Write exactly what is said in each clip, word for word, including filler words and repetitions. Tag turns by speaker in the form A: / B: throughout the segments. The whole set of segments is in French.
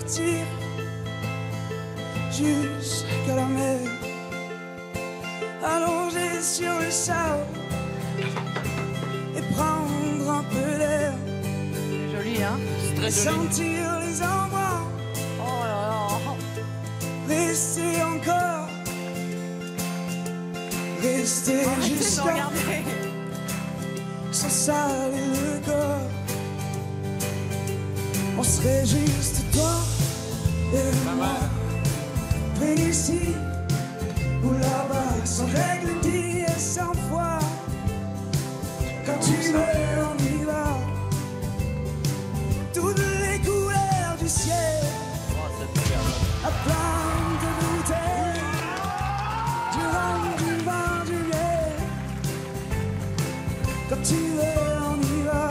A: partir jusqu'à la mer, allongé sur le sable et prendre un peu d'air.
B: C'est joli, hein?
C: C'est très joli.
A: Sentir les endroits,
B: Oh là là.
A: rester encore, rester jusqu'à
B: Regardez.
A: sans saler le corps. On serait juste toi et moi, près d'ici ou là-bas, sans règle dit et sans foi. Quand tu veux, on y va. Toutes les couleurs du ciel, à plein de bouteilles, du rhum, du vin, du miel. Quand tu veux, on y va.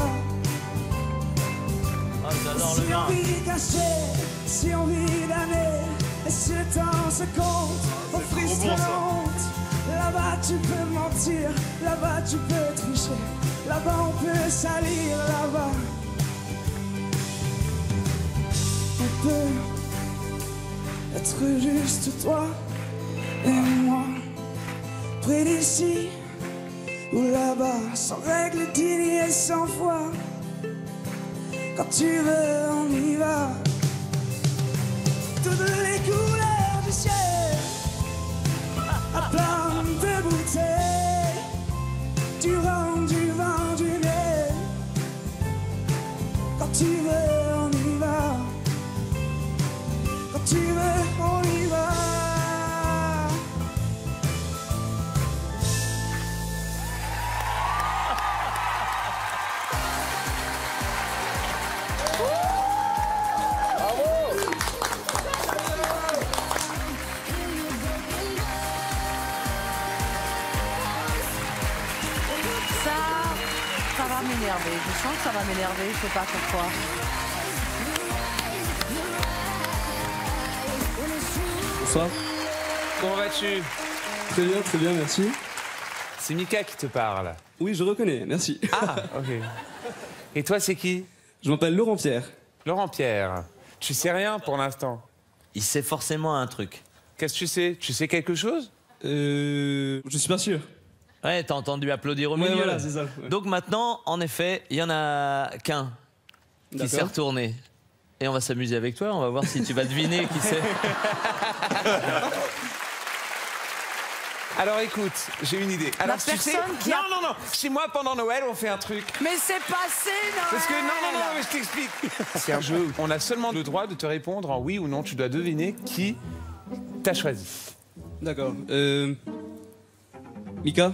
C: Ah, j'adore le
A: Si
C: vin.
A: on vit caché, si on vit d'années, et si le temps se compte, on frise
C: bon,
A: la
C: ça.
A: honte. Là-bas tu peux mentir, là-bas tu peux tricher, là-bas on peut salir, là-bas on peut être juste toi et moi, près d'ici ou là-bas, sans règle dignes et sans foi. Quand tu veux, on y va. Toutes les couleurs du ciel, à plein de bouteilles, du rhum, du vin, du miel. Quand tu veux, on y va. Quand tu veux, on y va.
B: Ça, ça va m'énerver. Je sens que ça va m'énerver, je sais pas pourquoi.
D: Bonsoir.
E: Comment vas-tu?
D: Très bien, très bien, merci.
E: C'est Mika qui te parle.
D: Oui, je reconnais, merci.
E: Ah, ok. Et toi, c'est qui?
D: Je m'appelle Laurent Pierre.
E: Laurent Pierre. Tu sais rien pour l'instant.
C: Il sait forcément un truc.
E: Qu'est-ce que tu sais? Tu sais quelque chose?
D: Euh... Je suis pas sûr.
C: Ouais, t'as entendu applaudir au
D: Ouais,
C: milieu.
D: voilà, c'est ça, ouais.
C: Donc maintenant, en effet, il y en a qu'un qui
D: D'accord.
C: s'est retourné. Et on va s'amuser avec toi, on va voir si tu vas deviner qui c'est.
E: Alors écoute, j'ai une idée. Alors, tu sais...
B: personne qui a-
E: Non, non, non. Chez moi, pendant Noël, on fait un truc.
B: Mais c'est passé, non?
E: Parce que non, non, non, mais je t'explique. C'est un jeu où on a seulement le droit de te répondre en oui ou non. Tu dois deviner qui t'as choisi.
D: D'accord. Euh... Mika?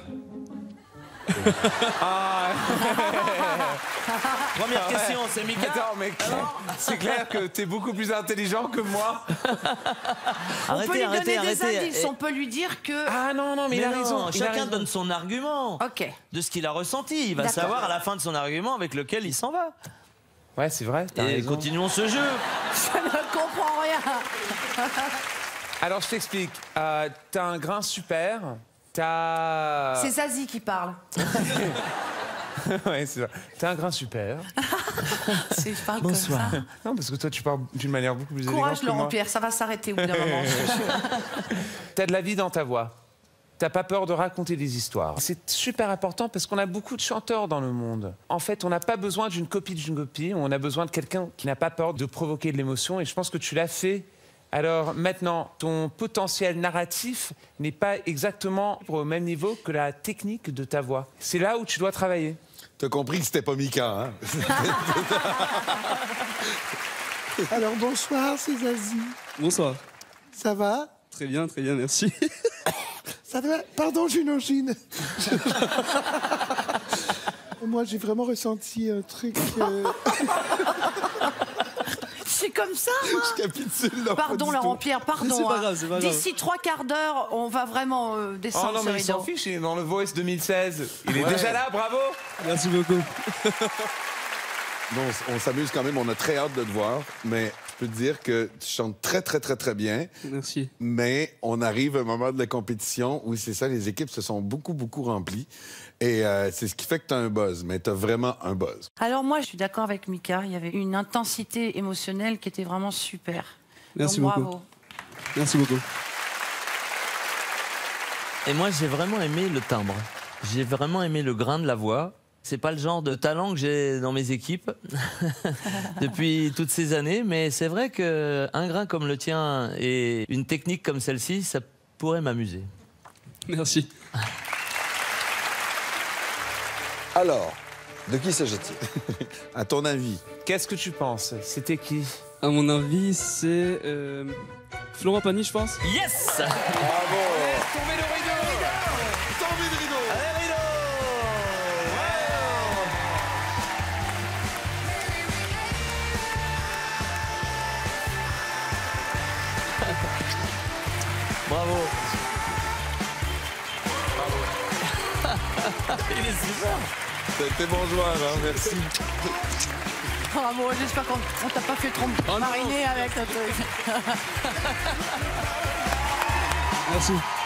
E: Ah,
C: Première question, c'est Mika.
E: attends, mec. C'est clair que t'es beaucoup plus intelligent que moi.
B: On peut lui
C: Arrêtez, arrêtez,
B: donner des
C: arrêtez.
B: indices,
C: Et-
B: on peut lui dire que...
E: Ah non, non, mais,
C: Mais
E: il a
C: non,
E: raison. il a
C: chacun
E: raison.
C: donne son argument
B: Ok.
C: de ce qu'il a ressenti. Il va
B: D'accord.
C: savoir à la fin de son argument avec lequel il s'en va.
E: Ouais, c'est vrai. t'as
C: Et
E: raison.
C: continuons ce jeu.
B: Je ne comprends rien.
E: Alors, je t'explique. Euh, t'as un grain super. T'as.
B: C'est Zazie qui parle.
E: Ouais, c'est ça. T'as un grain super.
B: C'est je parle
C: Bonsoir.
B: comme ça.
E: Non, parce que toi, tu parles d'une manière beaucoup plus élégante
B: Courage,
E: que
B: Laurent
E: moi.
B: Pierre, ça va s'arrêter au bout d'un moment.
E: T'as de la vie dans ta voix. T'as pas peur de raconter des histoires. C'est super important parce qu'on a beaucoup de chanteurs dans le monde. En fait, on n'a pas besoin d'une copie d'une copie. On a besoin de quelqu'un qui n'a pas peur de provoquer de l'émotion. Et je pense que tu l'as fait. Alors maintenant, ton potentiel narratif n'est pas exactement au même niveau que la technique de ta voix. C'est là où tu dois travailler.
F: T'as compris que c'était pas Mika, hein?
G: Alors bonsoir, c'est Zazie.
D: Bonsoir.
G: Ça va?
D: Très bien, très bien, merci.
G: Ça va? Pardon, j'ai une angine. Moi, j'ai vraiment ressenti un truc... euh,
B: C'est comme ça, moi.
F: Je capitule, là, pas
B: Pardon,
F: du
B: Laurent
F: tout.
B: Pierre, pardon.
D: C'est pas
B: hein.
D: grave, c'est pas grave.
B: D'ici trois quarts d'heure, on va vraiment euh,
E: Oh
B: descendre
E: non,
B: ce
E: mais il s'en
B: rideau.
E: fiche, il est dans le Voice deux mille seize. Il est
F: Ouais.
E: déjà là, bravo.
D: Merci beaucoup.
F: Bon, on, on s'amuse quand même, on a très hâte de te voir, mais je peux te dire que tu chantes très, très, très, très bien.
D: Merci.
F: Mais on arrive à un moment de la compétition où c'est ça, les équipes se sont beaucoup, beaucoup remplies. Et euh, c'est ce qui fait que tu as un buzz. Mais tu as vraiment un buzz.
B: Alors moi, je suis d'accord avec Mika. Il y avait une intensité émotionnelle qui était vraiment super.
D: Merci
B: Donc,
D: beaucoup.
B: bravo.
D: Merci beaucoup.
C: Et moi, j'ai vraiment aimé le timbre. J'ai vraiment aimé le grain de la voix. C'est pas le genre de talent que j'ai dans mes équipes depuis toutes ces années, mais c'est vrai qu'un grain comme le tien et une technique comme celle-ci, ça pourrait m'amuser.
D: Merci.
F: Alors, de qui s'agit-il? À ton avis?
E: Qu'est-ce que tu penses? C'était qui?
D: À mon avis, c'est euh, Florent Pagny, je pense.
C: Yes!
F: Bravo!
E: Tombez le rideau!
F: Tombez le rideau!
C: Bravo. Il est super.
F: T'es bon joueur, hein? Merci.
B: Bravo, j'espère qu'on on t'a pas fait trop mariner avec le truc.
D: Merci.